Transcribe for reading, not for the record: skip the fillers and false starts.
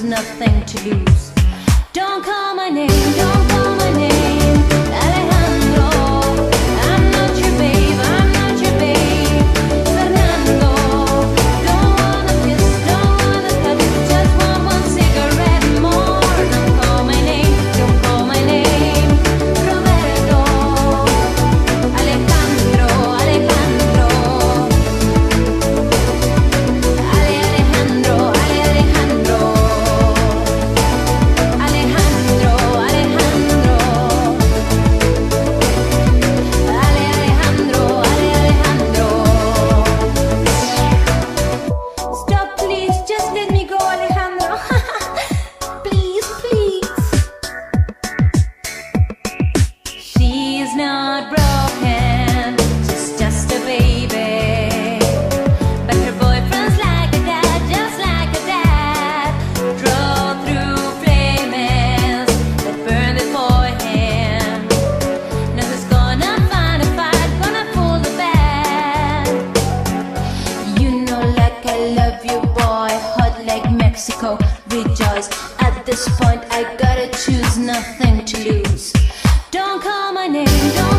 nothing to lose. Don't call my name, don't call my name, Alejandro. I'm not your babe, I'm not your babe, Fernando. Don't wanna kiss, don't wanna touch, just want one cigarette more. Don't call my name, don't call my name, Roberto, Alejandro, Alejandro, Alejandro, Alejandro, Alejandro, Alejandro, Alejandro. Stop, please, just let me go, Alejandro. Please, please. She's not broken, she's just a baby. But her boyfriend's like a dad, just like a dad. Drove through flames that burned before him. Now who's gonna find a fight, gonna pull the bed? You know, like I love you, boy, hot like Mexico. Rejoice, at this point I gotta choose, nothing to lose. Don't call my name, don't